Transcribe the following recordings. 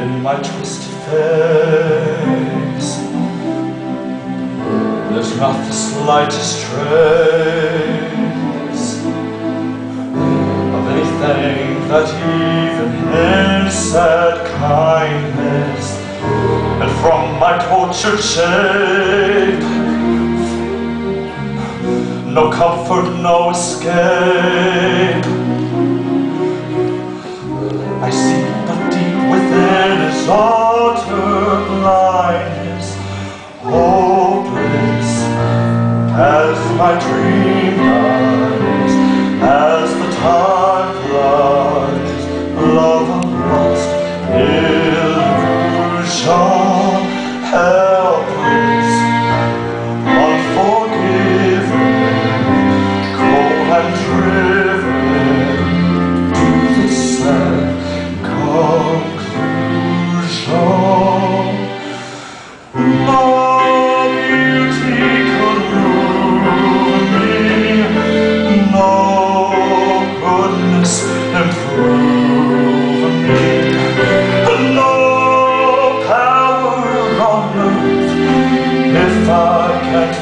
in my twisted face, there's not the slightest trace of anything that even hints at kindness. And from my tortured shape, no comfort, no escape. I see but deep within is utter blindness, hopeless as my dream dies, as the time flies. Love, a lost illusion, helpless, unforgiving, cold and driven to the sad conclusion. No beauty could move me, no goodness improve me, no power on earth if I can't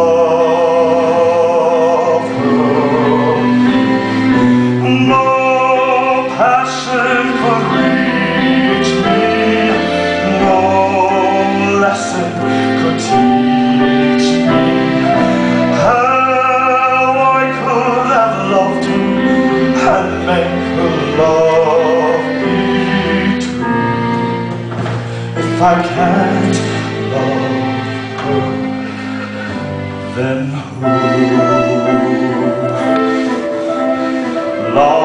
love her. No passion could reach me, no lesson could teach me how I could have loved her and make her love me too. If I can't love her, then who? Love